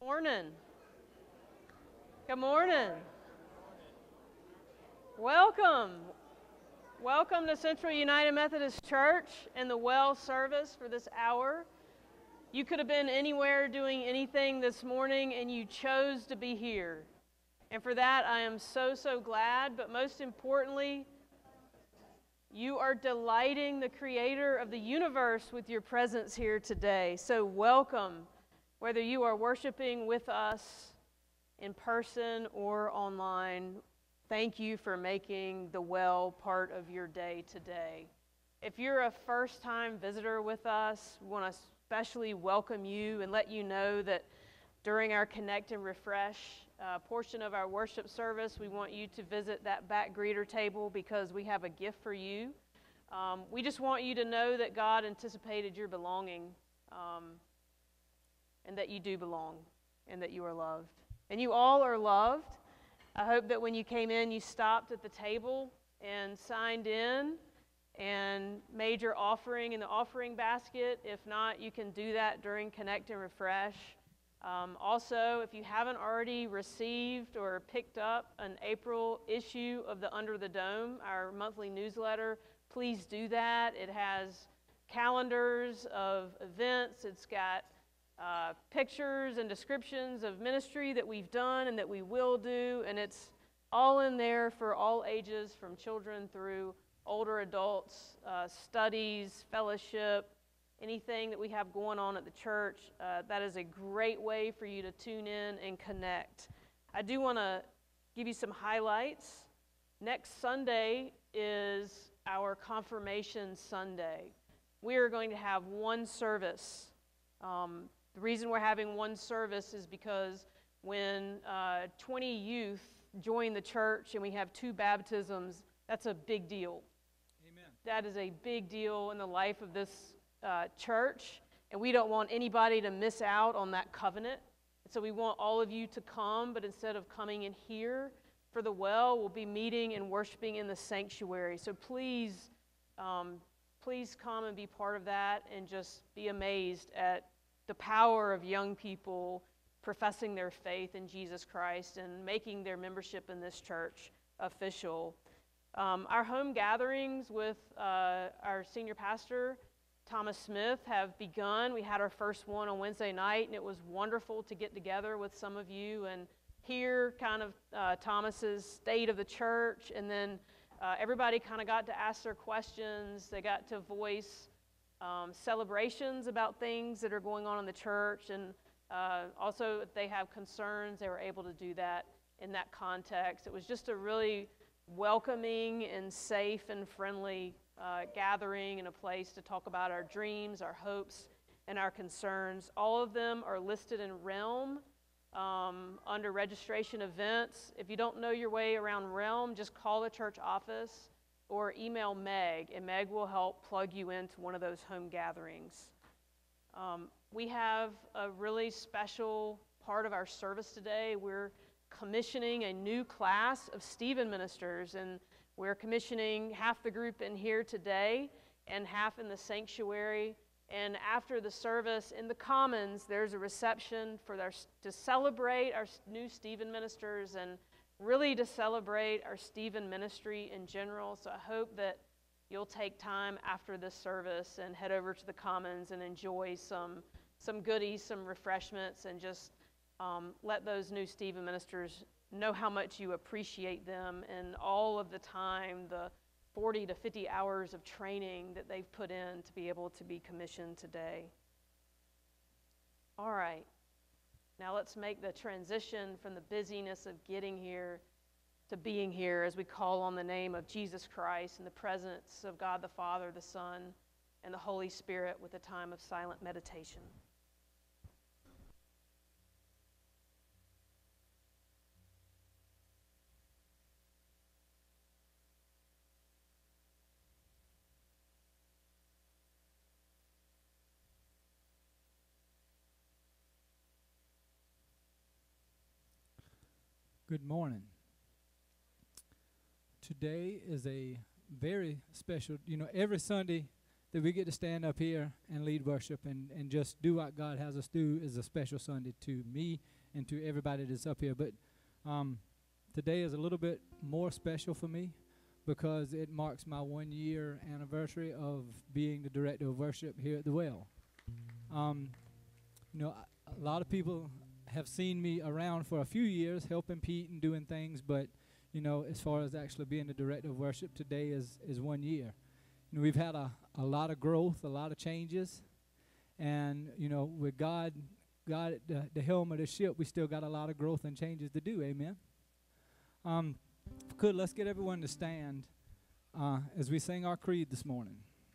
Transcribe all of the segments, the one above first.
Morning. Good morning. Welcome. Welcome to Central United Methodist Church and the well service for this hour. You could have been anywhere doing anything this morning and you chose to be here. And for that, I am so glad. But most importantly, you are delighting the Creator of the universe with your presence here today. So welcome. Whether you are worshiping with us in person or online, thank you for making the well part of your day today. If you're a first-time visitor with us, we want to especially welcome you and let you know that during our Connect and Refresh portion of our worship service, we want you to visit that back greeter table because we have a gift for you. We just want you to know that God anticipated your belonging. And that you do belong, and that you are loved. And you all are loved. I hope that when you came in, you stopped at the table and signed in and made your offering in the offering basket. If not, you can do that during Connect and Refresh. Also, if you haven't already received or picked up an April issue of the Under the Dome, our monthly newsletter, please do that. It has calendars of events. It's got pictures and descriptions of ministry that we've done and that we will do, and it's all in there for all ages, from children through older adults, studies, fellowship, anything that we have going on at the church. That is a great way for you to tune in and connect. I do want to give you some highlights. Next Sunday is our Confirmation Sunday. We are going to have one service. The reason we're having one service is because when 20 youth join the church and we have 2 baptisms, that's a big deal. Amen. That is a big deal in the life of this church, and we don't want anybody to miss out on that covenant. And so we want all of you to come, but instead of coming in here for the well, we'll be meeting and worshiping in the sanctuary. So please come and be part of that and just be amazed at the power of young people professing their faith in Jesus Christ and making their membership in this church official. Our home gatherings with our senior pastor, Thomas Smith, have begun. We had our first one on Wednesday night, and it was wonderful to get together with some of you and hear kind of Thomas's state of the church, and then everybody kind of got to ask their questions. They got to voice celebrations about things that are going on in the church, and also if they have concerns, they were able to do that in that context. It was just a really welcoming and safe and friendly gathering and a place to talk about our dreams, our hopes, and our concerns. All of them are listed in Realm under registration events. If you don't know your way around Realm, just call the church office or email Meg, and Meg will help plug you into one of those home gatherings. We have a really special part of our service today. We're commissioning a new class of Stephen ministers, and we're commissioning half the group in here today and half in the sanctuary. And after the service in the Commons, there's a reception to celebrate our new Stephen ministers and really to celebrate our Stephen ministry in general. So I hope that you'll take time after this service and head over to the Commons and enjoy some goodies, some refreshments, and just let those new Stephen ministers know how much you appreciate them and all of the time, the 40 to 50 hours of training that they've put in to be able to be commissioned today. All right. Now let's make the transition from the busyness of getting here to being here as we call on the name of Jesus Christ in the presence of God the Father, the Son, and the Holy Spirit with a time of silent meditation. Good morning. Today is a very special, every Sunday that we get to stand up here and lead worship and just do what God has us do is a special Sunday to me and to everybody that's up here. But today is a little bit more special for me because it marks my 1-year anniversary of being the director of worship here at the Well. You know, a lot of people have seen me around for a few years helping Pete and doing things, but, you know, as far as actually being the director of worship, today is 1 year. You know, we've had a lot of growth, a lot of changes, and, you know, with God at the helm of the ship, we still got a lot of growth and changes to do, amen? Let's get everyone to stand as we sing our creed this morning.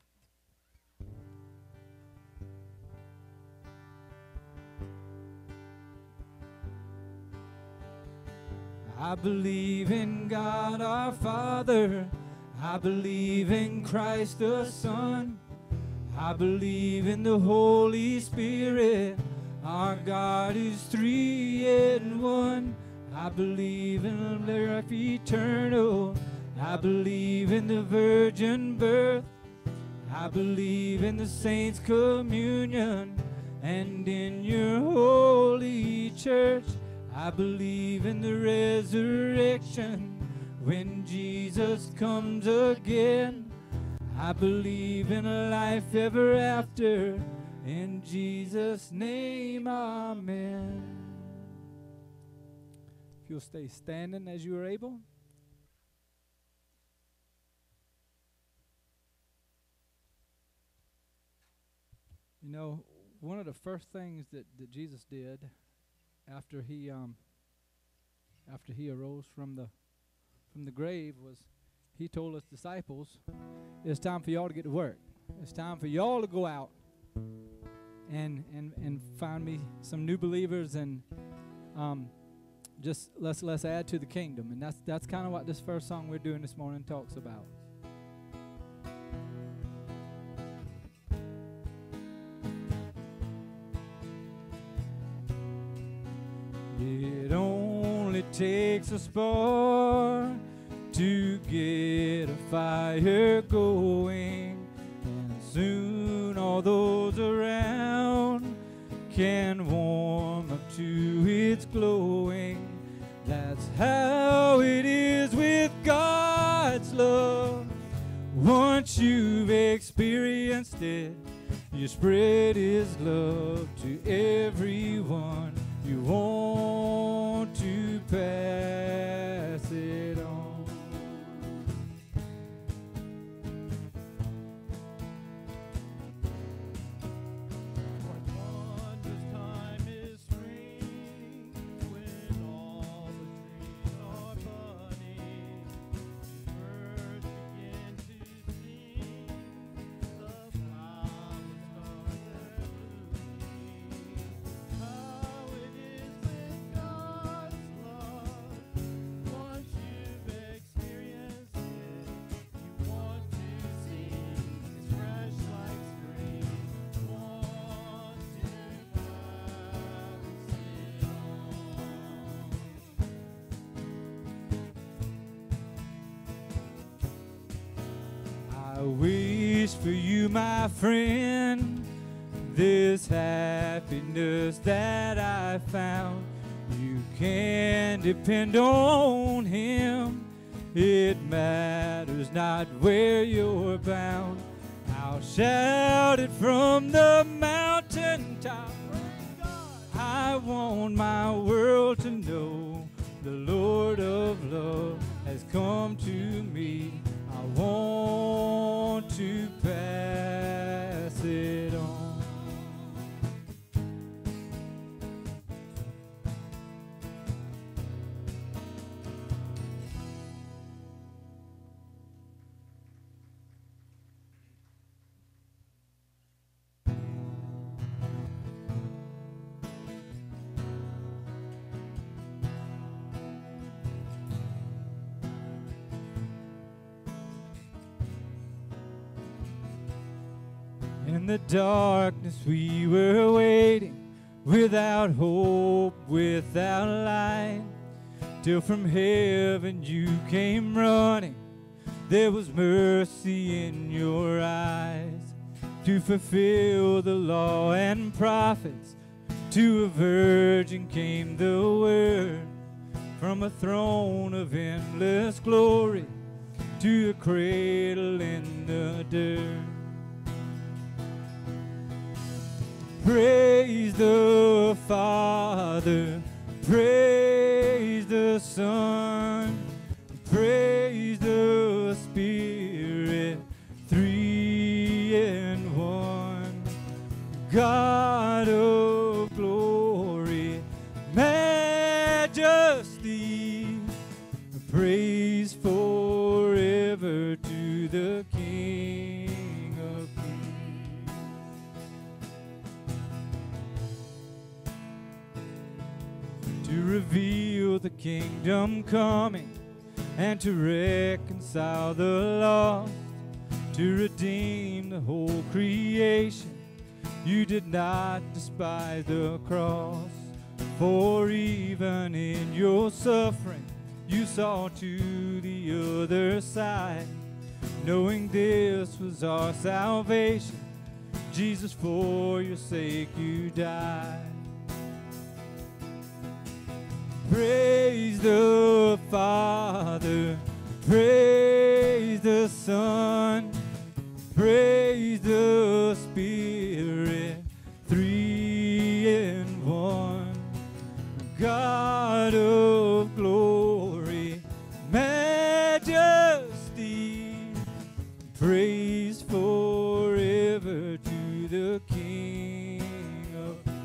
I believe in God our Father. I believe in Christ the Son. I believe in the Holy Spirit. Our God is 3 in 1. I believe in life eternal. I believe in the virgin birth. I believe in the saints' communion and in your holy church. I believe in the resurrection when Jesus comes again. I believe in a life ever after. In Jesus' name, amen. If you'll stay standing as you are able. You know, one of the first things that Jesus did after he arose from the grave was he told his disciples, it's time for y'all to get to work. It's time for y'all to go out and find me some new believers and just let's add to the kingdom. And that's kind of what this first song we're doing this morning talks about. It only takes a spark to get a fire going, and soon all those around can warm up to its glowing. That's how it is with God's love. Once you've experienced it, you spread His love to everyone. You want to pass it on. What wondrous time is spring, when all the trees are budding, birds begin to sing, the flowers start their blooming. How it is with God's love. Once you've experienced it, you want to sing. It's fresh like spring. Want to pass it on. I wish for you, my friend, this happiness that I found. You can depend on Him. It matters not where you're bound. I'll shout it from the mountaintop. I want my world to know the Lord of love has come to me. I want to pass it on. In the darkness we were waiting, without hope, without light, till from heaven you came running. There was mercy in your eyes. to fulfill the law and prophets. To a virgin came the word, from a throne of endless glory to a cradle in the dirt. Praise the Father, praise the Son, praise the Spirit, three in one. God of glory, majesty, praise forever to the King of Kings. To reveal the kingdom coming and to reconcile the lost, to redeem the whole creation. You did not despise the cross, for even in your suffering you saw to the other side, knowing this was our salvation. Jesus, for your sake you died. Praise the Father, praise the Son, praise the Spirit, three in one. God of glory, majesty, praise forever to the King of Kings.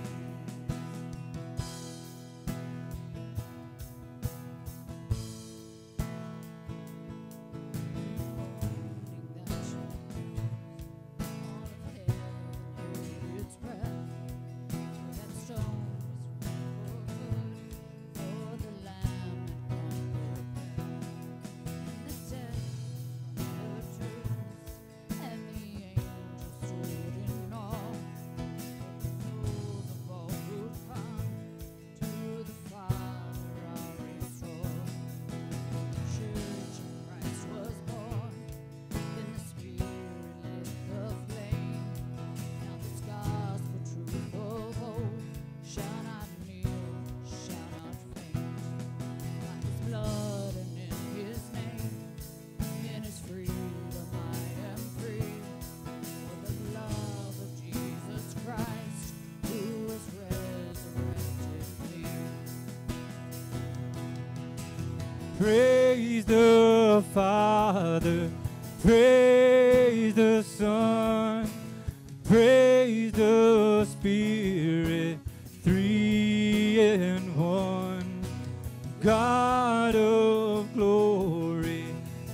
Praise the Father, praise the Son, praise the Spirit, three in one. God of glory,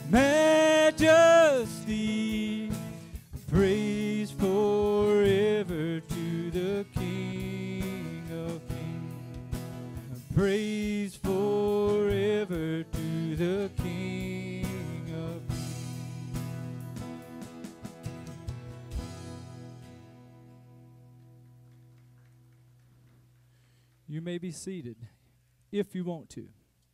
majesty, praise forever to the King of Kings. Praise forever to the King of Kings. You may be seated if you want to.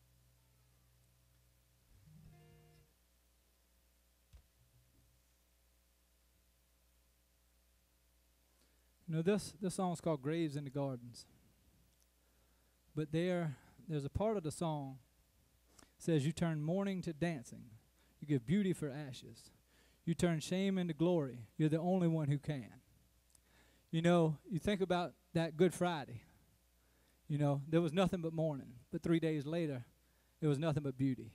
You know, this song is called Graves in the Gardens. But there's a part of the song that says, you turn mourning to dancing. You give beauty for ashes. You turn shame into glory. You're the only one who can. You know, you think about that Good Friday. You know, there was nothing but mourning. But 3 days later, there was nothing but beauty.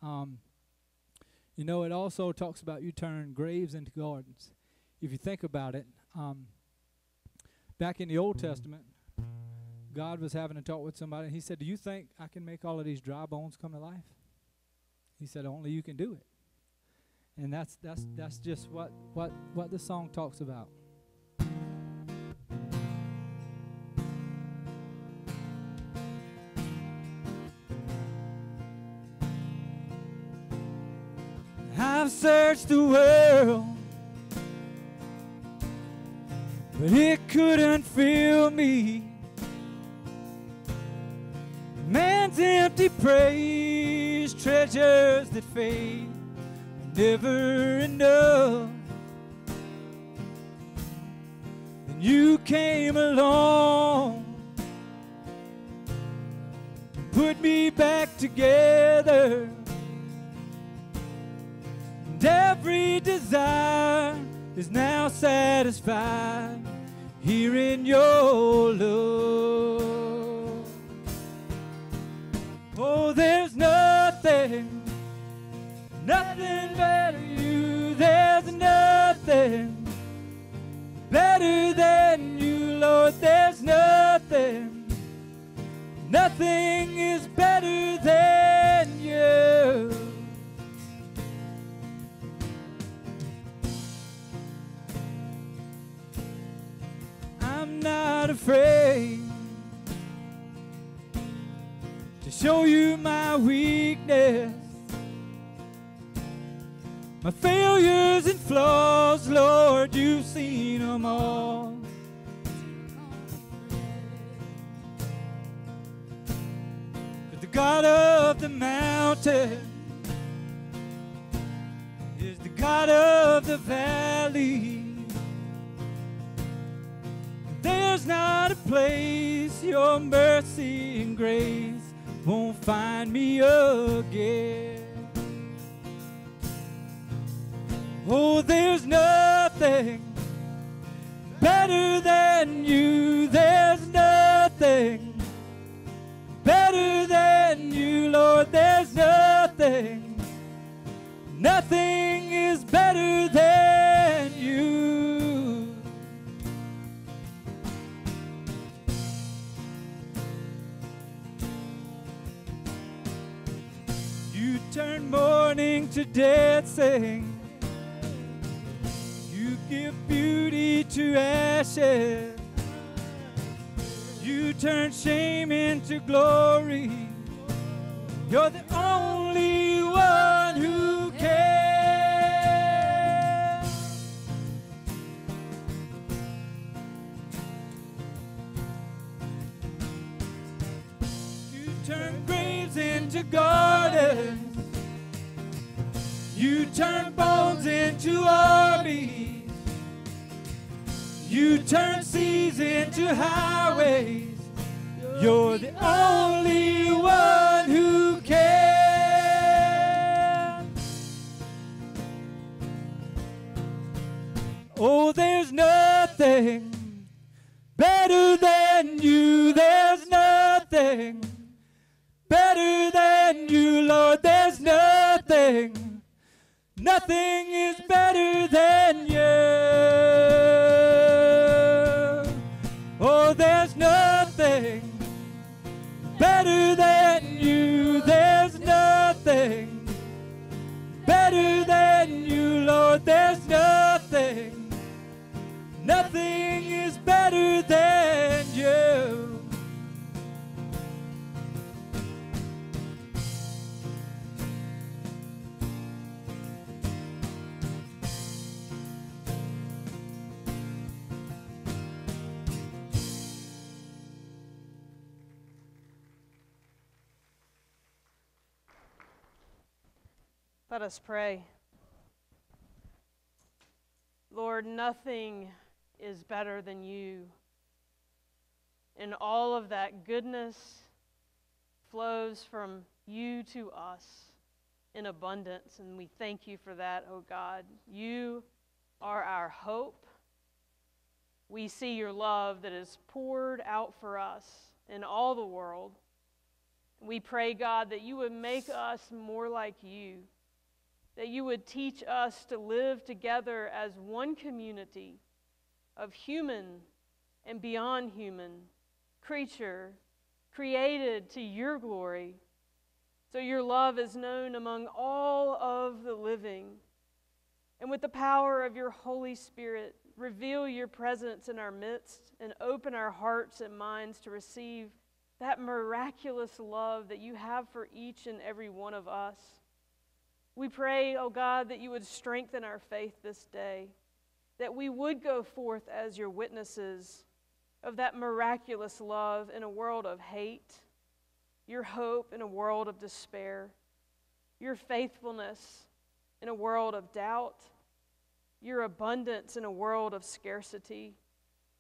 You know, it also talks about you turn graves into gardens. If you think about it, back in the Old Testament, God was having a talk with somebody, and he said, do you think I can make all of these dry bones come to life? He said, only you can do it. And that's just what the song talks about. I've searched the world, but it couldn't fill me. Man's empty praise, treasures that fade, never enough. came along, put me back together, and every desire is now satisfied here in your love. Oh, there's nothing better you. There's nothing better than you, Lord. There's nothing is better than you. I'm not afraid to show you my weakness, my failures and flaws, Lord, you've seen them all. 'Cause the God of the mountain is the God of the valley. There's not a place your mercy and grace won't find me again. Oh, there's nothing better than you. There's nothing better than you, Lord. There's nothing is better than you. You turn mourning to dancing. You give beauty to ashes. You turn shame into glory. You're the only one who can. You turn graves into gardens. You turn bones into armies. You turn seas into highways. You're the only one who can. Oh, there's nothing better than you. There's nothing better than you, Lord. There's nothing is better than you. Oh, there's nothing better than you. There's nothing better than you, Lord. There's nothing is better than you. Let us pray. Lord, nothing is better than you. And all of that goodness flows from you to us in abundance. And we thank you for that, oh God. You are our hope. We see your love that is poured out for us in all the world. We pray, God, that you would make us more like you, that you would teach us to live together as one community of human and beyond human creature created to your glory. So your love is known among all of the living. And with the power of your Holy Spirit, reveal your presence in our midst and open our hearts and minds to receive that miraculous love that you have for each and every one of us. We pray, oh God, that you would strengthen our faith this day, that we would go forth as your witnesses of that miraculous love in a world of hate, your hope in a world of despair, your faithfulness in a world of doubt, your abundance in a world of scarcity,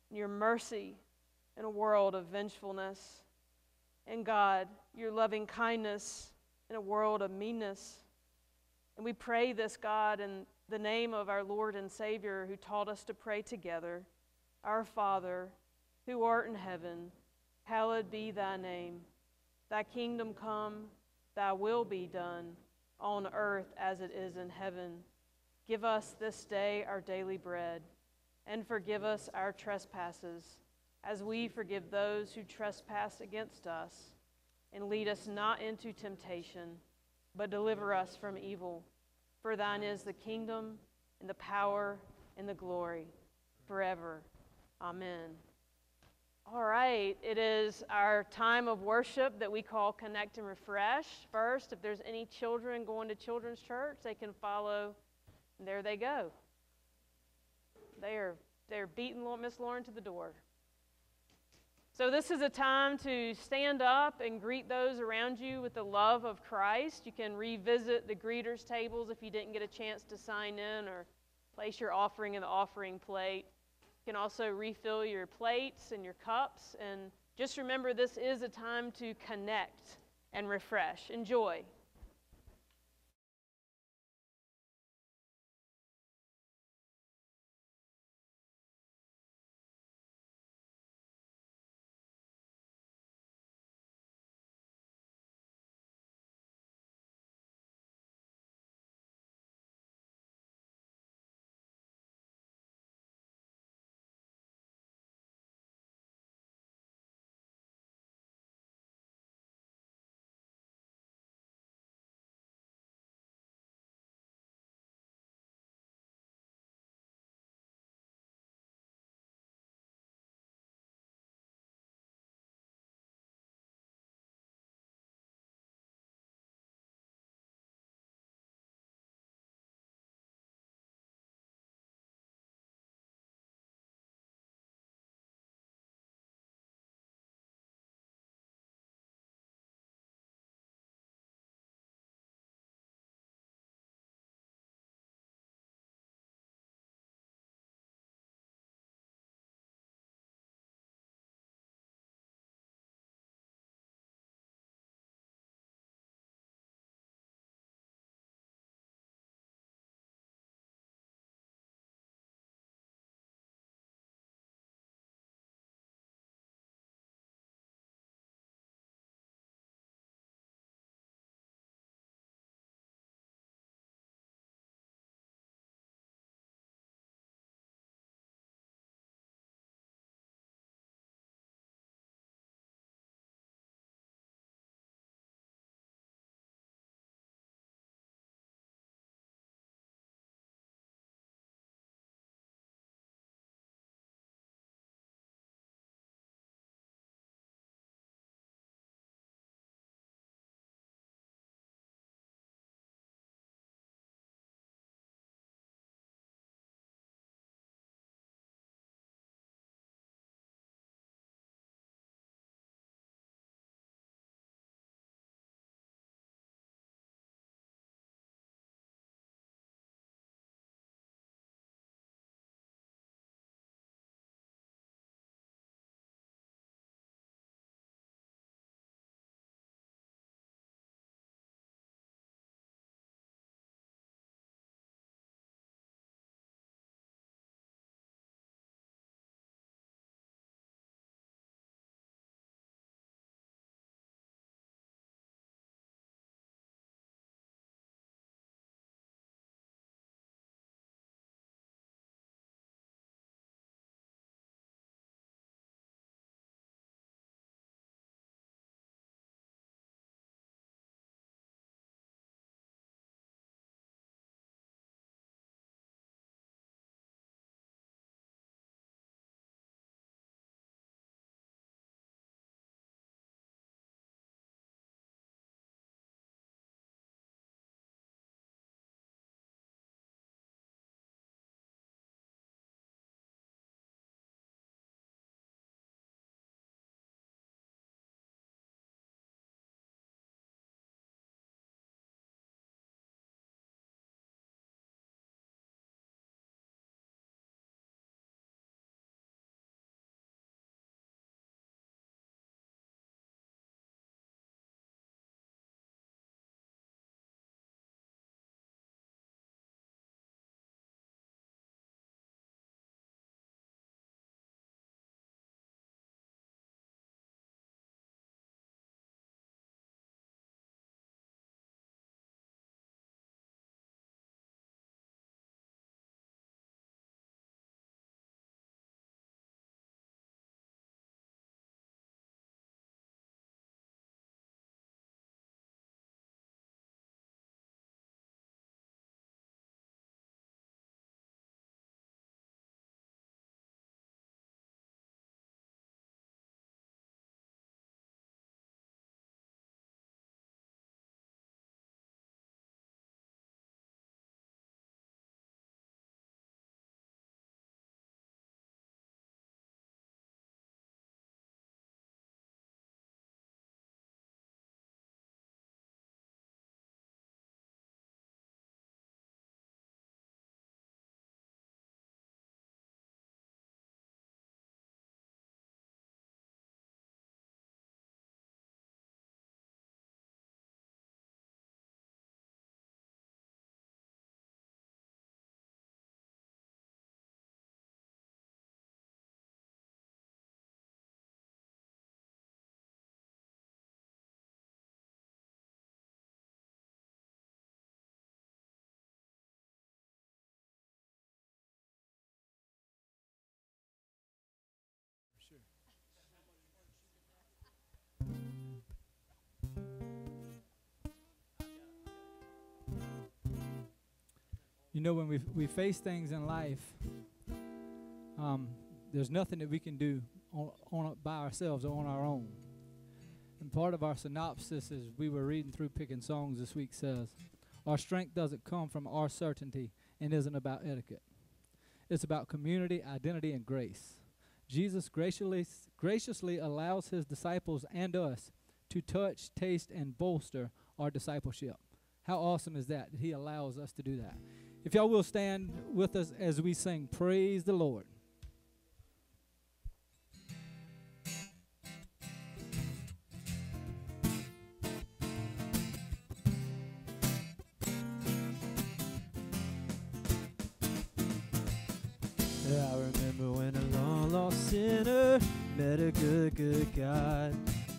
and your mercy in a world of vengefulness. And God, your loving kindness in a world of meanness. And we pray this, God, in the name of our Lord and Savior who taught us to pray together. Our Father, who art in heaven, hallowed be thy name. Thy kingdom come, thy will be done, on earth as it is in heaven. Give us this day our daily bread, and forgive us our trespasses, as we forgive those who trespass against us. And lead us not into temptation, but deliver us from evil. For thine is the kingdom, and the power, and the glory, forever. Amen. All right, it is our time of worship that we call Connect and Refresh. First, if there's any children going to children's church, they can follow. And there they go. They're beating Miss Lauren to the door. So this is a time to stand up and greet those around you with the love of Christ. You can revisit the greeters' tables if you didn't get a chance to sign in, or place your offering in the offering plate. You can also refill your plates and your cups. And just remember, this is a time to connect and refresh. Enjoy. You know, when we face things in life, there's nothing that we can do on by ourselves or on our own. And part of our synopsis, as we were reading through picking songs this week, says, our strength doesn't come from our certainty and isn't about etiquette. It's about community, identity, and grace. Jesus graciously allows his disciples and us to touch, taste, and bolster our discipleship. How awesome is that he allows us to do that? If y'all will stand with us as we sing, Praise the Lord. I remember when a long lost sinner met a good, good God.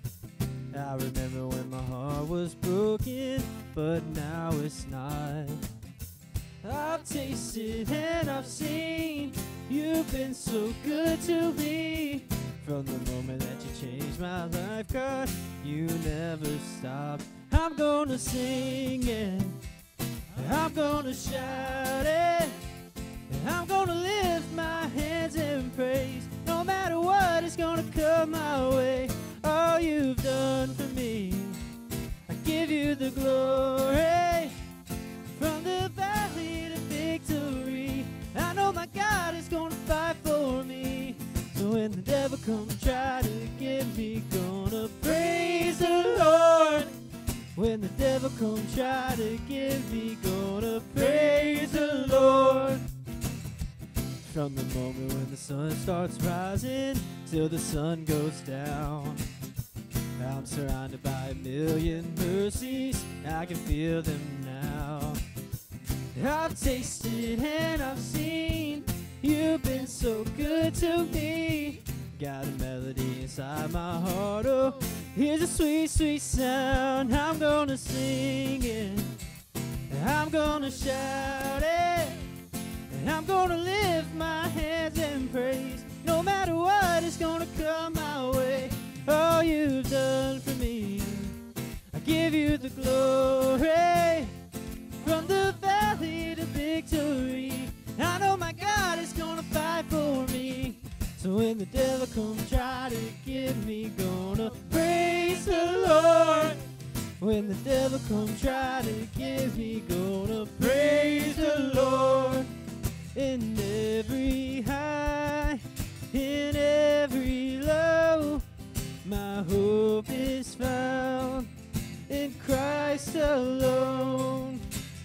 I remember when my heart was broken, but now it's not. I've tasted and I've seen, you've been so good to me. From the moment that you changed my life, God, you never stopped. I'm gonna sing it, I'm gonna shout it, I'm gonna lift my hands in praise. No matter what is gonna come my way, all you've done for me, I give you the glory. From the valley to victory, I know my God is gonna fight for me. So when the devil comes try to get me, gonna praise the Lord. When the devil comes try to get me, gonna praise the Lord. From the moment when the sun starts rising till the sun goes down, I'm surrounded by a million mercies, I can feel them now. I've tasted and I've seen, you've been so good to me. Got a melody inside my heart, oh, here's a sweet, sweet sound. I'm gonna sing it, I'm gonna shout it, I'm gonna lift my hands in praise. No matter what is gonna come my way, all you've done for me, I give you the glory. From the valley to victory, I know my God is gonna fight for me. So when the devil comes try to get me, gonna praise the Lord. When the devil comes try to get me, gonna praise the Lord. In every high, in every low, my hope is found in Christ alone.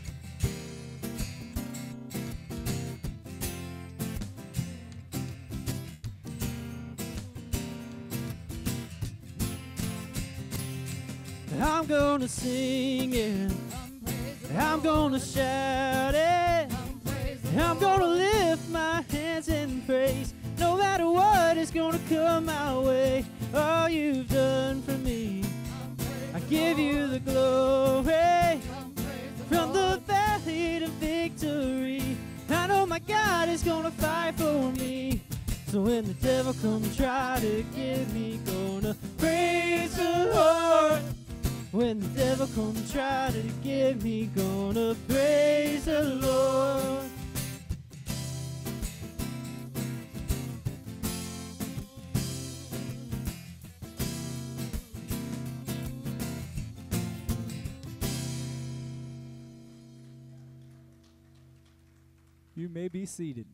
I'm gonna sing it, I'm gonna shout it, I'm gonna lift my hands in praise. No matter what is gonna come my way, all you've done for me, I give you the glory. From the valley to victory, I know my God is gonna fight for me. So when the devil comes try to get me, gonna praise the Lord. When the devil comes try to get me, gonna praise the Lord. You may be seated.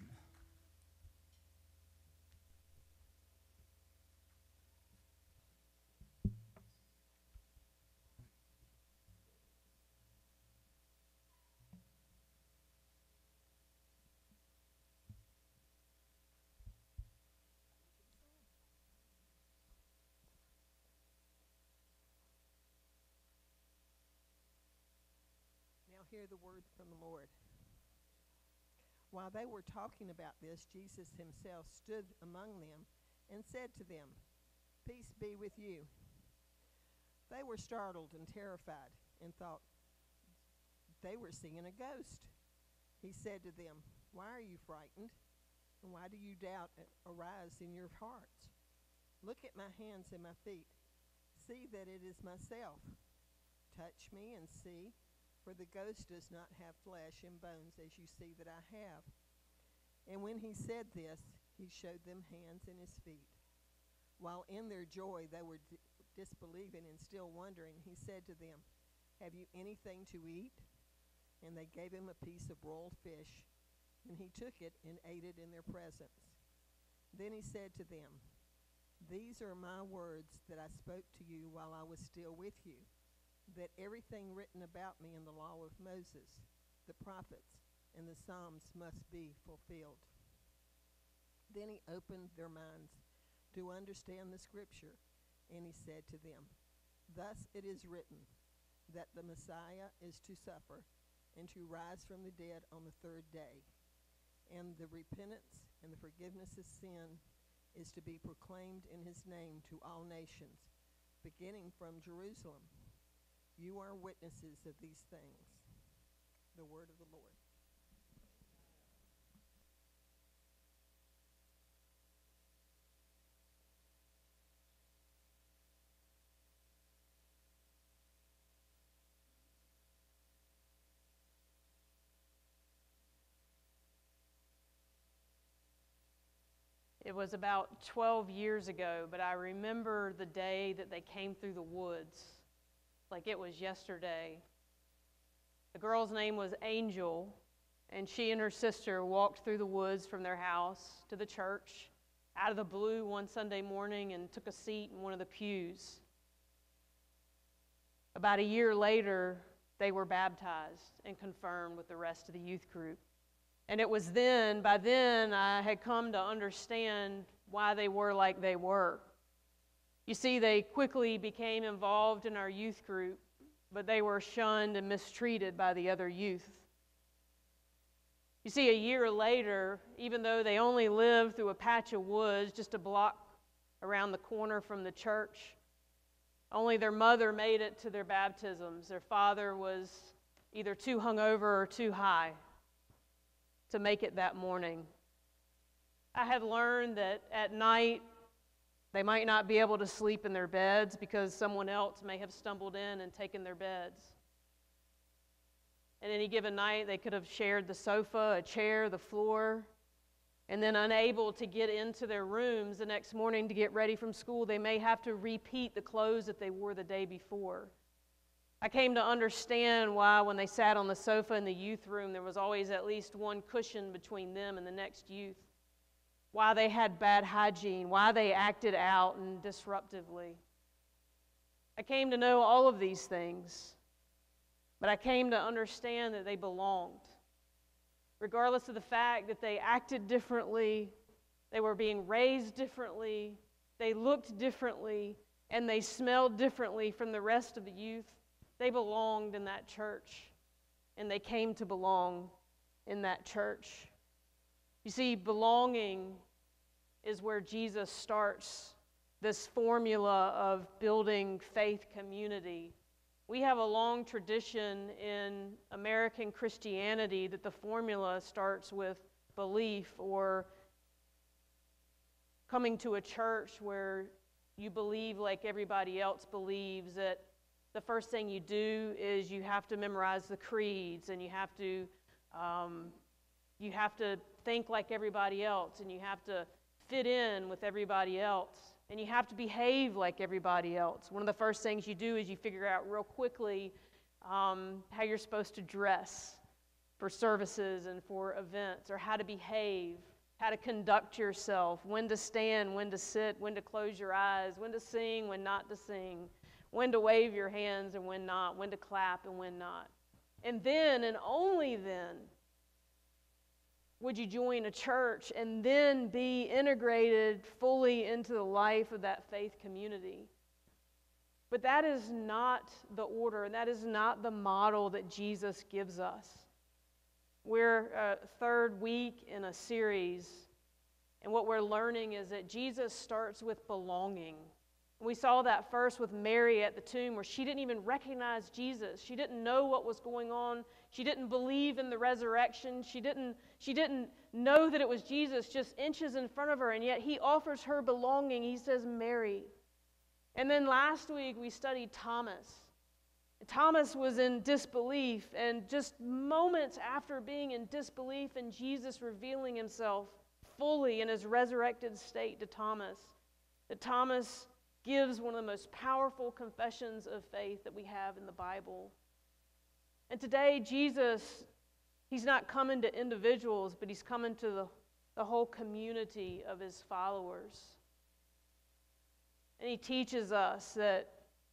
Now hear the word from the Lord. While they were talking about this, Jesus himself stood among them and said to them, "Peace be with you." They were startled and terrified and thought they were seeing a ghost. He said to them, "Why are you frightened? And why do you doubt arise in your hearts? Look at my hands and my feet. See that it is myself. Touch me and see, For the ghost does not have flesh and bones as you see that I have. And when he said this, he showed them hands and his feet. While in their joy they were disbelieving and still wondering, he said to them, Have you anything to eat? And they gave him a piece of broiled fish, and he took it and ate it in their presence. Then he said to them, These are my words that I spoke to you while I was still with you, that everything written about me in the law of Moses, the prophets, and the Psalms must be fulfilled. Then he opened their minds to understand the scripture, and he said to them, Thus it is written, that the Messiah is to suffer and to rise from the dead on the third day, and the repentance and the forgiveness of sin is to be proclaimed in his name to all nations, beginning from Jerusalem. You are witnesses of these things. The word of the Lord. It was about 12 years ago, but I remember the day that they came through the woods like it was yesterday. The girl's name was Angel, and she and her sister walked through the woods from their house to the church out of the blue one Sunday morning and took a seat in one of the pews. About a year later, they were baptized and confirmed with the rest of the youth group. And it was by then, I had come to understand why they were like they were. You see, they quickly became involved in our youth group, but they were shunned and mistreated by the other youth. You see, a year later, even though they only lived through a patch of woods just a block around the corner from the church, only their mother made it to their baptisms. Their father was either too hungover or too high to make it that morning. I had learned that at night they might not be able to sleep in their beds because someone else may have stumbled in and taken their beds. And any given night they could have shared the sofa, a chair, the floor, and then unable to get into their rooms the next morning to get ready from school, they may have to repeat the clothes that they wore the day before. I came to understand why when they sat on the sofa in the youth room, there was always at least one cushion between them and the next youth. Why they had bad hygiene, why they acted out and disruptively. I came to know all of these things, but I came to understand that they belonged. Regardless of the fact that they acted differently, they were being raised differently, they looked differently, and they smelled differently from the rest of the youth, they belonged in that church, and they came to belong in that church. You see, belonging is where Jesus starts this formula of building faith community. We have a long tradition in American Christianity that the formula starts with belief or coming to a church where you believe like everybody else believes, that the first thing you do is you have to memorize the creeds, and you have to think like everybody else, and you have to fit in with everybody else, and you have to behave like everybody else. One of the first things you do is you figure out real quickly how you're supposed to dress for services and for events, or how to behave, how to conduct yourself, when to stand, when to sit, when to close your eyes, when to sing, when not to sing, when to wave your hands and when not, when to clap and when not. And then, and only then, would you join a church and then be integrated fully into the life of that faith community. But that is not the order, and that is not the model that Jesus gives us. We're a third week in a series, and what we're learning is that Jesus starts with belonging. We saw that first with Mary at the tomb, where she didn't even recognize Jesus. She didn't know what was going on. She didn't believe in the resurrection. She didn't know that it was Jesus just inches in front of her, and yet he offers her belonging. He says, Mary. And then last week we studied Thomas. Thomas was in disbelief, and just moments after being in disbelief and Jesus revealing himself fully in his resurrected state to Thomas, that Thomas gives one of the most powerful confessions of faith that we have in the Bible. And today, Jesus, he's not coming to individuals, but he's coming to the whole community of his followers. And he teaches us that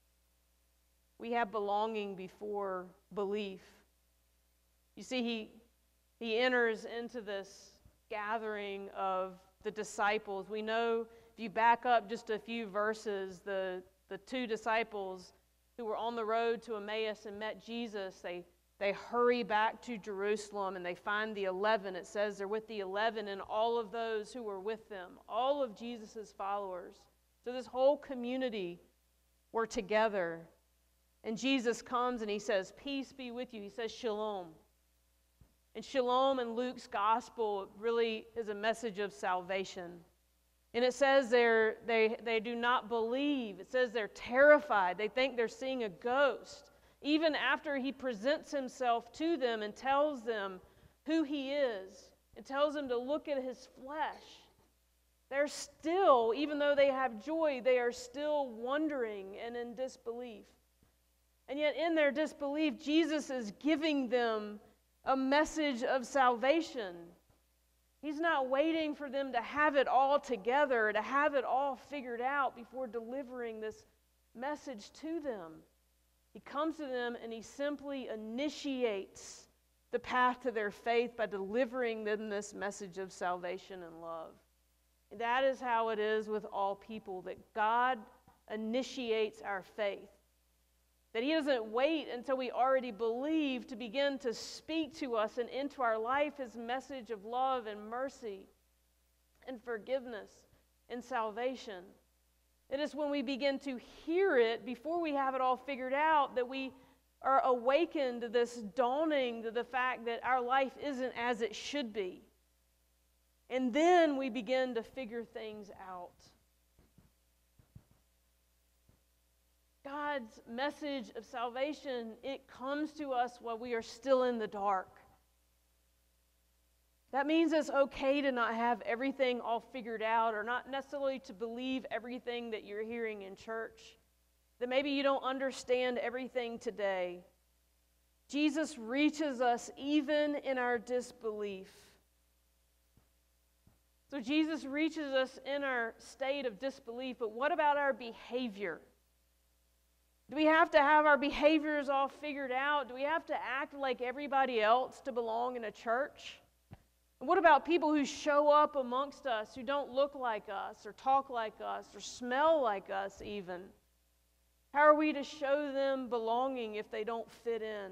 we have belonging before belief. You see, he enters into this gathering of the disciples. We know, if you back up just a few verses, the two disciples who were on the road to Emmaus and met Jesus, they hurry back to Jerusalem and they find the 11. It says they're with the 11 and all of those who were with them, all of Jesus' followers. So this whole community were together. And Jesus comes and he says, "Peace be with you." He says, "Shalom." And shalom in Luke's gospel really is a message of salvation. And it says they do not believe. It says they're terrified. They think they're seeing a ghost. Even after he presents himself to them and tells them who he is, and tells them to look at his flesh, they're still, even though they have joy, they are still wondering and in disbelief. And yet in their disbelief, Jesus is giving them a message of salvation. He's not waiting for them to have it all together, to have it all figured out before delivering this message to them. He comes to them and he simply initiates the path to their faith by delivering them this message of salvation and love. And that is how it is with all people, that God initiates our faith. That he doesn't wait until we already believe to begin to speak to us and into our life his message of love and mercy and forgiveness and salvation. It is when we begin to hear it before we have it all figured out that we are awakened to this dawning to the fact that our life isn't as it should be. And then we begin to figure things out. God's message of salvation, it comes to us while we are still in the dark. That means it's okay to not have everything all figured out, or not necessarily to believe everything that you're hearing in church. That maybe you don't understand everything today. Jesus reaches us even in our disbelief. So Jesus reaches us in our state of disbelief, but what about our behavior? Do we have to have our behaviors all figured out? Do we have to act like everybody else to belong in a church? And what about people who show up amongst us who don't look like us or talk like us or smell like us even? How are we to show them belonging if they don't fit in?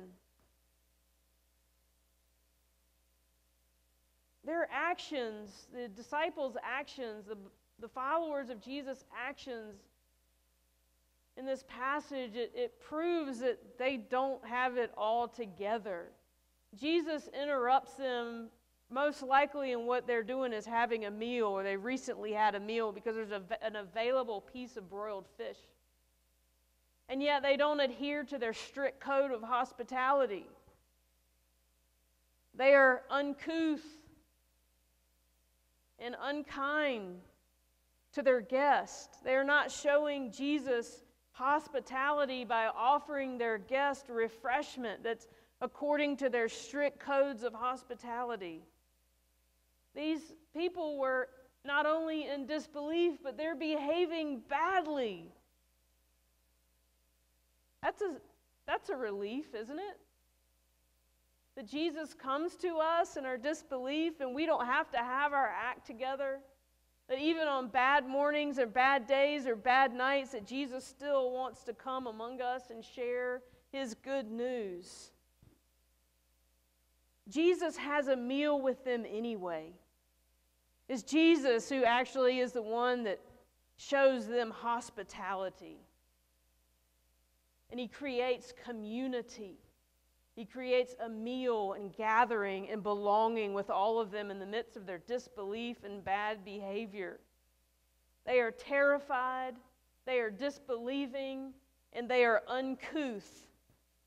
Their actions, the disciples' actions, the followers of Jesus' actions in this passage, it proves that they don't have it all together. Jesus interrupts them most likely in what they're doing is having a meal, or they recently had a meal because there's an available piece of broiled fish. And yet they don't adhere to their strict code of hospitality. They are uncouth and unkind to their guests. They are not showing Jesus hospitality by offering their guest refreshment that's according to their strict codes of hospitality. These people were not only in disbelief, but they're behaving badly. That's a relief, isn't it? That Jesus comes to us in our disbelief and we don't have to have our act together. That even on bad mornings or bad days or bad nights, that Jesus still wants to come among us and share his good news. Jesus has a meal with them anyway. It's Jesus who actually is the one that shows them hospitality. And he creates community. He creates a meal and gathering and belonging with all of them in the midst of their disbelief and bad behavior. They are terrified, they are disbelieving, and they are uncouth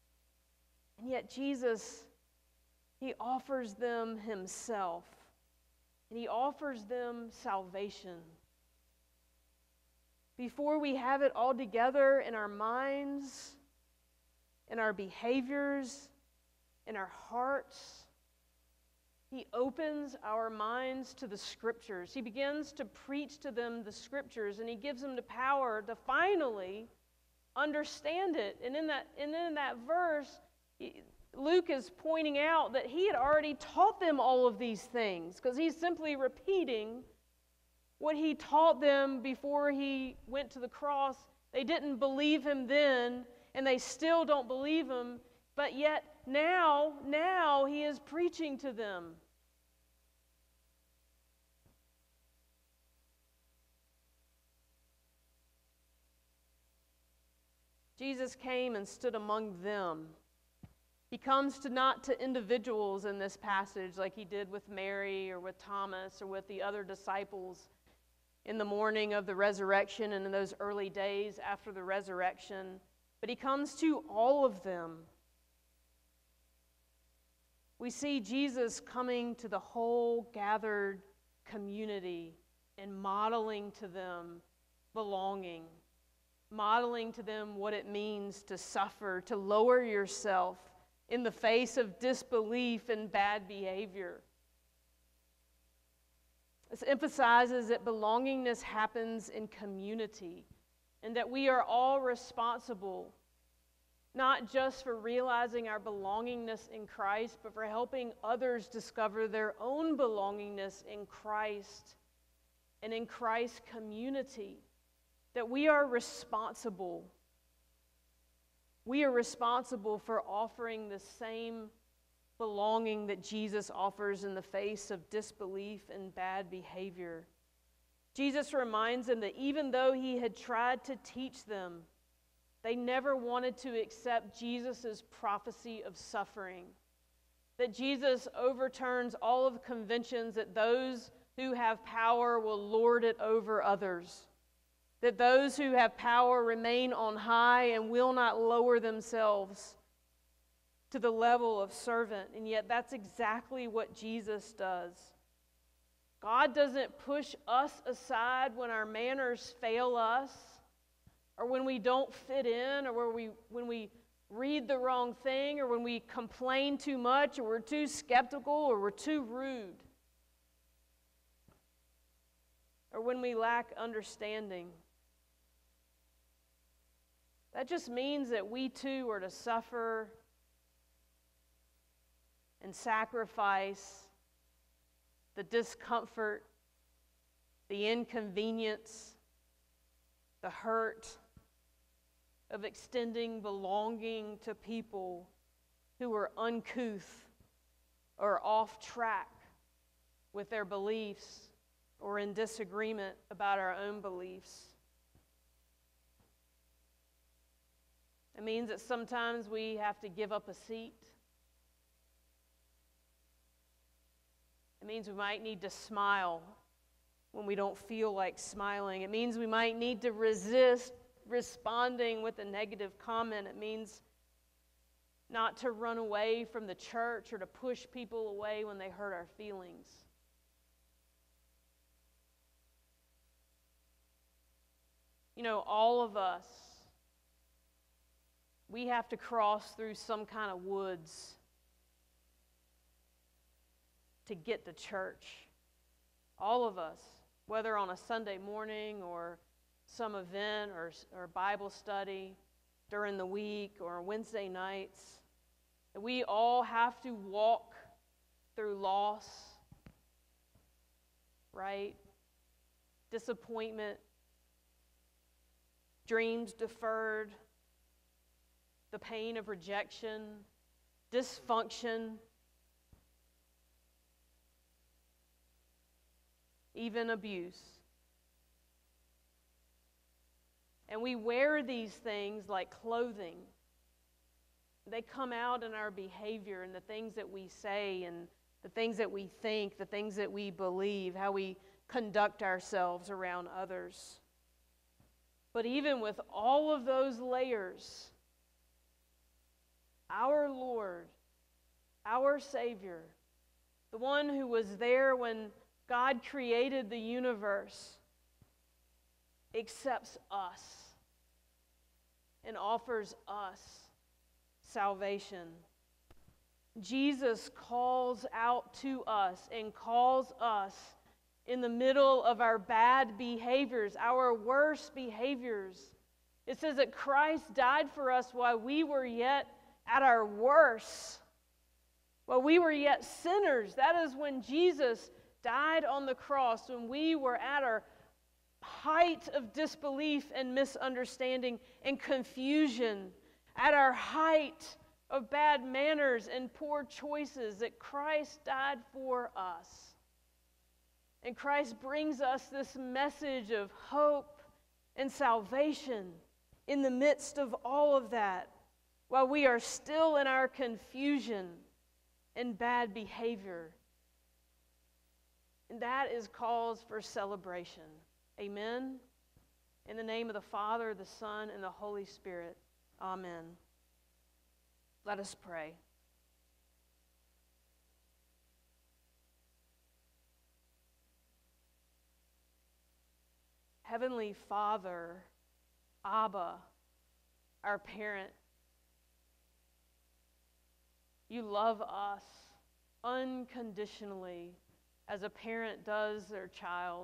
And yet Jesus, he offers them himself. And he offers them salvation. Before we have it all together in our minds, in our behaviors, in our hearts, he opens our minds to the Scriptures. He begins to preach to them the Scriptures, and he gives them the power to finally understand it. And in that verse, Luke is pointing out that he had already taught them all of these things, because he's simply repeating what he taught them before he went to the cross. They didn't believe him then, and they still don't believe him, but yet now he is preaching to them. Jesus came and stood among them. He comes not to individuals in this passage like he did with Mary or with Thomas or with the other disciples in the morning of the resurrection and in those early days after the resurrection, but he comes to all of them. We see Jesus coming to the whole gathered community and modeling to them belonging, modeling to them what it means to suffer, to lower yourself in the face of disbelief and bad behavior. This emphasizes that belongingness happens in community and that we are all responsible, not just for realizing our belongingness in Christ, but for helping others discover their own belongingness in Christ and in Christ's community. That we are responsible. We are responsible for offering the same belonging that Jesus offers in the face of disbelief and bad behavior. Jesus reminds them that even though he had tried to teach them, they never wanted to accept Jesus' prophecy of suffering. That Jesus overturns all of the conventions that those who have power will lord it over others. That those who have power remain on high and will not lower themselves to the level of servant. And yet that's exactly what Jesus does. God doesn't push us aside when our manners fail us, or when we don't fit in, or when we read the wrong thing, or when we complain too much, or we're too skeptical, or we're too rude, or when we lack understanding. That just means that we too are to suffer and sacrifice the discomfort, the inconvenience, the hurt of extending belonging to people who are uncouth or off track with their beliefs or in disagreement about our own beliefs. It means that sometimes we have to give up a seat. It means we might need to smile when we don't feel like smiling. It means we might need to resist responding with a negative comment. It means not to run away from the church or to push people away when they hurt our feelings. You know, all of us, we have to cross through some kind of woods to get to church. All of us, whether on a Sunday morning or some event or Bible study during the week or Wednesday nights, we all have to walk through loss, right? Disappointment, dreams deferred, the pain of rejection, dysfunction, even abuse. And we wear these things like clothing. They come out in our behavior and the things that we say and the things that we think, the things that we believe, how we conduct ourselves around others. But even with all of those layers, our Lord, our Savior, the one who was there when God created the universe, accepts us and offers us salvation. Jesus calls out to us and calls us in the middle of our bad behaviors, our worst behaviors. It says that Christ died for us while we were yet at our worst, while we were yet sinners. That is when Jesus died on the cross, when we were at our height of disbelief and misunderstanding and confusion, at our height of bad manners and poor choices, that Christ died for us. And Christ brings us this message of hope and salvation in the midst of all of that, while we are still in our confusion and bad behavior. And that is cause for celebration. Amen. In the name of the Father, the Son, and the Holy Spirit. Amen. Let us pray. Heavenly Father, Abba, our parent, you love us unconditionally as a parent does their child.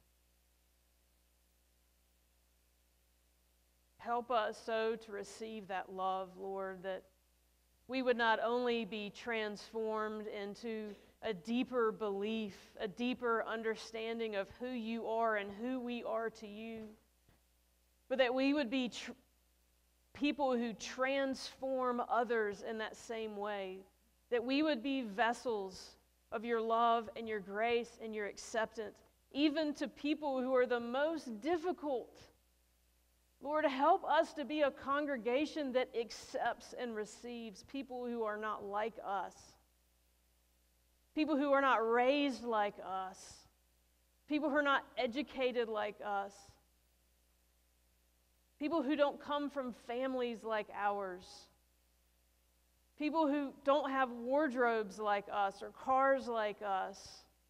Help us so to receive that love, Lord, that we would not only be transformed into a deeper belief, a deeper understanding of who you are and who we are to you, but that we would be people who transform others in that same way, that we would be vessels of your love and your grace and your acceptance, even to people who are the most difficult. Lord, help us to be a congregation that accepts and receives people who are not like us, people who are not raised like us, people who are not educated like us, people who don't come from families like ours, people who don't have wardrobes like us or cars like us,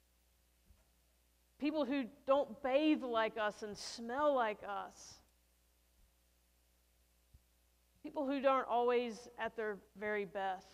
people who don't bathe like us and smell like us, people who aren't always at their very best.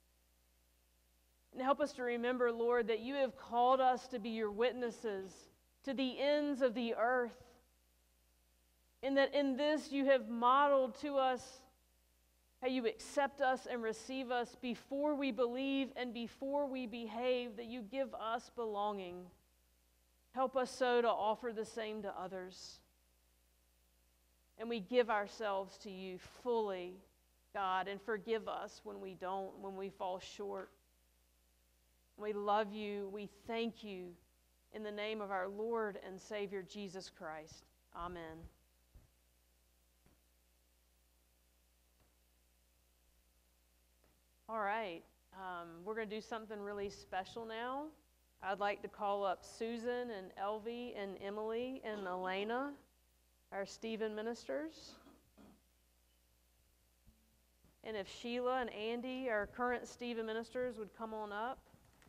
And help us to remember, Lord, that you have called us to be your witnesses to the ends of the earth. And that in this you have modeled to us how you accept us and receive us before we believe and before we behave, that you give us belonging. Help us so to offer the same to others. And we give ourselves to you fully, God, and forgive us when we don't, when we fall short. We love you. We thank you in the name of our Lord and Savior, Jesus Christ. Amen. All right. We're going to do something really special now. I'd like to call up Susan and Elvie and Emily and Elena, our Stephen ministers. And if Sheila and Andy, our current Stephen ministers, would come on up.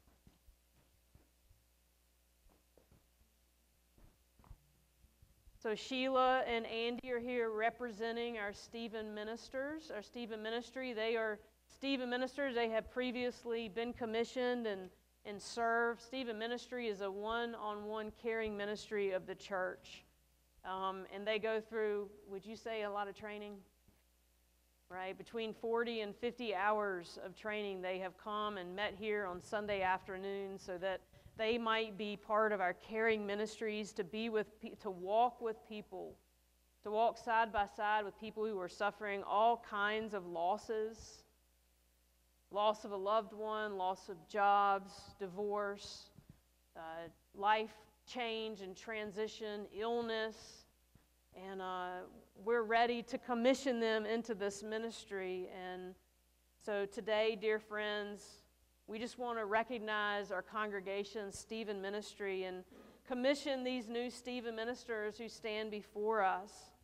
So Sheila and Andy are here representing our Stephen ministers, our Stephen ministry. They are Stephen ministers. They have previously been commissioned and served. Stephen ministry is a one-on-one caring ministry of the church. And they go through, would you say, a lot of training? Right? Between 40 and 50 hours of training. They have come and met here on Sunday afternoon so that they might be part of our caring ministries, to walk with people, to walk side by side with people who are suffering all kinds of losses, loss of a loved one, loss of jobs, divorce, life change and transition, illness, and we're ready to commission them into this ministry. And so today, dear friends, we just want to recognize our congregation's Stephen ministry and commission these new Stephen ministers who stand before us.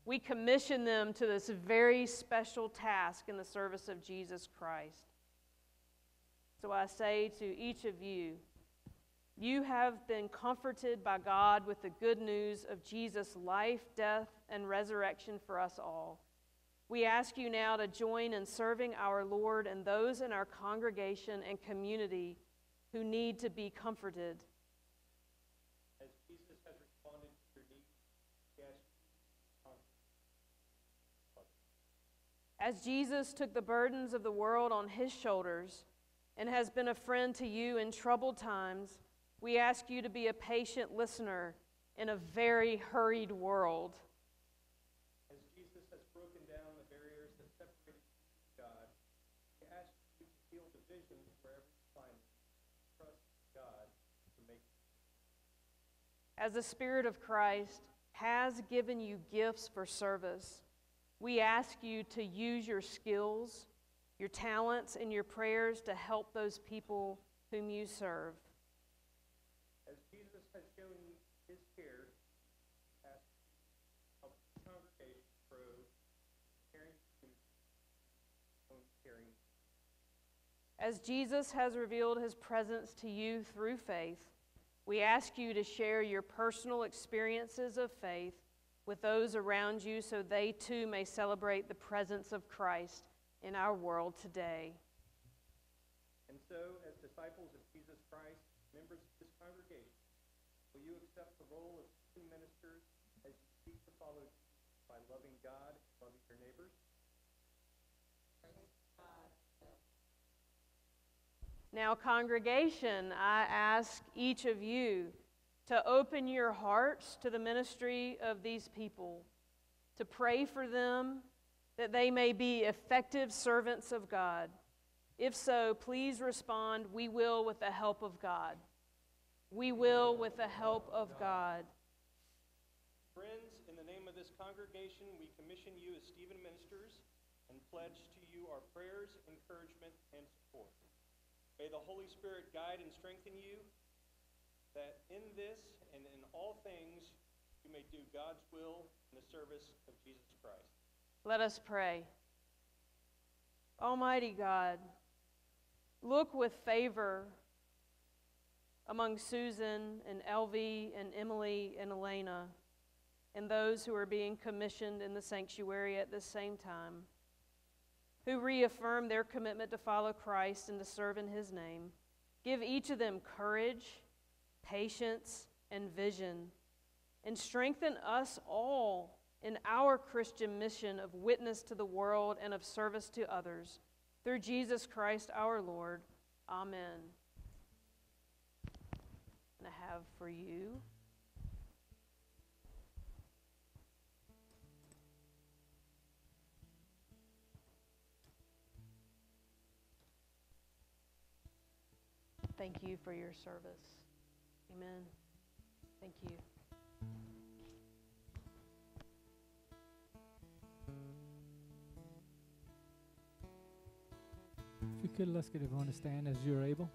We commission them to this very special task in the service of Jesus Christ. So I say to each of you, you have been comforted by God with the good news of Jesus' life, death, and resurrection for us all. We ask you now to join in serving our Lord and those in our congregation and community who need to be comforted. As Jesus has responded to your needs, we ask you to comfort. As Jesus took the burdens of the world on his shoulders and has been a friend to you in troubled times, we ask you to be a patient listener in a very hurried world. As Jesus has broken down the barriers that separated you from God, we ask you to heal divisions wherever you find them. Trust God to make it. As the Spirit of Christ has given you gifts for service, we ask you to use your skills, your talents, and your prayers to help those people whom you serve. As Jesus has shown you his care, ask you to help the congregation grow, caring for caring. As Jesus has revealed his presence to you through faith, we ask you to share your personal experiences of faith with those around you so they too may celebrate the presence of Christ in our world today. And so, as disciples of Jesus Christ, members of this congregation, will you accept the role of teaching ministers as you seek to follow Jesus by loving God and loving your neighbors? Now, congregation, I ask each of you to open your hearts to the ministry of these people, to pray for them that they may be effective servants of God. If so, please respond, "We will with the help of God." We will with the help of God. Friends, in the name of this congregation, we commission you as Stephen ministers and pledge to you our prayers, encouragement, and support. May the Holy Spirit guide and strengthen you, that in this and in all things you may do God's will in the service of Jesus Christ. Let us pray. Almighty God, look with favor among Susan and Elvie and Emily and Elena and those who are being commissioned in the sanctuary at this same time, who reaffirm their commitment to follow Christ and to serve in his name. Give each of them courage, patience, and vision, and strengthen us all in our Christian mission of witness to the world and of service to others. Through Jesus Christ our Lord. Amen. And I have for you thank you for your service. Amen. Thank you. If you could, let's get everyone to stand as you're able.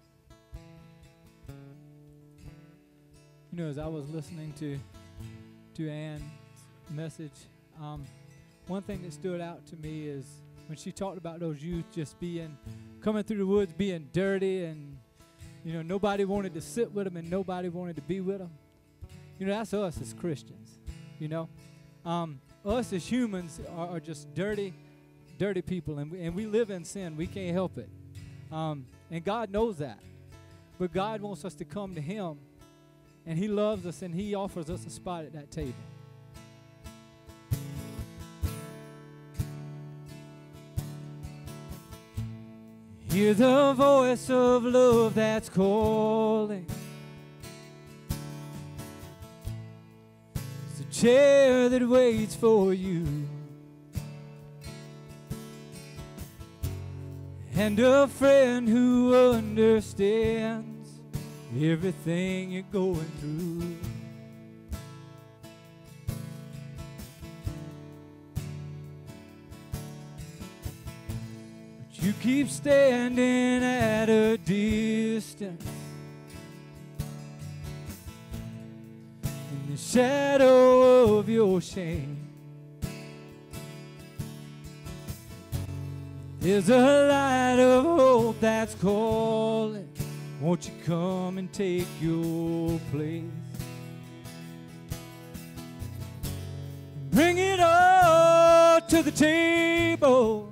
You know, as I was listening to Ann's message, one thing that stood out to me is when she talked about those youth just coming through the woods, being dirty, and, you know, nobody wanted to sit with them and nobody wanted to be with them. You know, that's us as Christians, you know. Us as humans are just dirty people, and we live in sin. We can't help it. And God knows that. But God wants us to come to him, and he loves us, and he offers us a spot at that table. Hear the voice of love that's calling. It's a chair that waits for you, and a friend who understands everything you're going through. But you keep standing at a distance in the shadow of your shame. There's a light of hope that's calling. Won't you come and take your place? Bring it all to the table.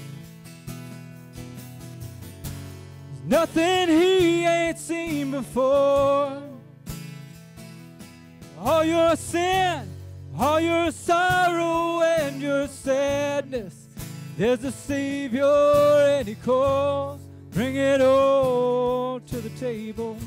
There's nothing he ain't seen before. All your sin, all your sorrow and your sadness, there's a Savior and he calls. Bring it all to the table.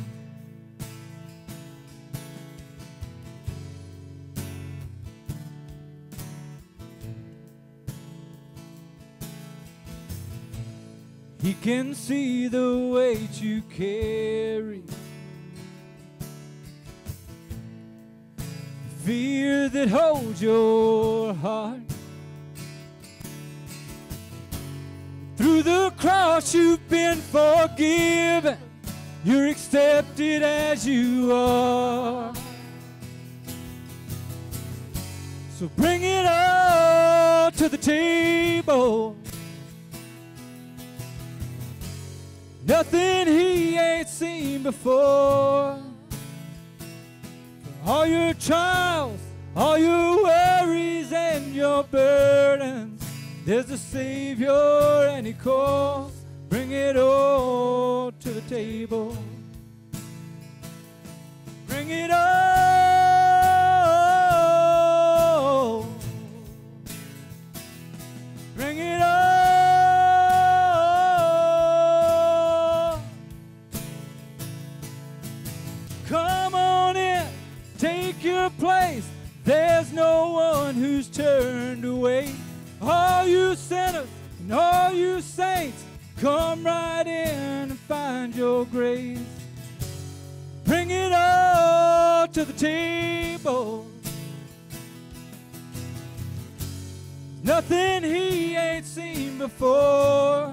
He can see the weight you carry, fear that holds your heart. Through the cross you've been forgiven. You're accepted as you are. So bring it all to the table. Nothing he ain't seen before. For all your trials, all your worries and your burdens, there's a Savior and he calls. Bring it all to the table. Bring it all. Bring it all. Come on in, take your place. There's no one who's turned away. All you sinners and all you saints, come right in and find your grace. Bring it all to the table. Nothing he ain't seen before.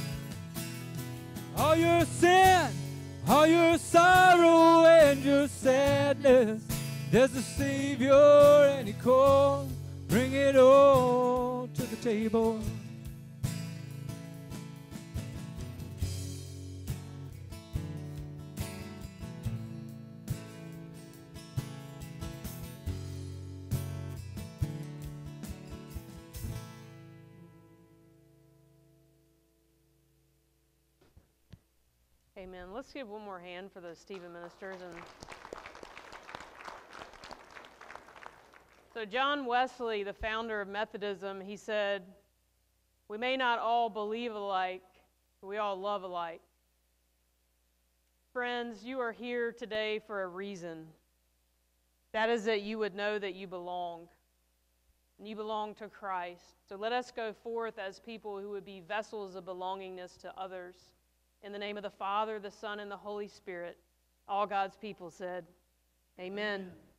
All your sin, all your sorrow and your sadness, there's a Savior and he calls. Bring it all to the table. Amen. Let's give one more hand for the Stephen ministers. So John Wesley, the founder of Methodism, he said, "We may not all believe alike, but we all love alike." Friends, you are here today for a reason. That is that you would know that you belong. And you belong to Christ. So let us go forth as people who would be vessels of belongingness to others. In the name of the Father, the Son, and the Holy Spirit, all God's people said, Amen.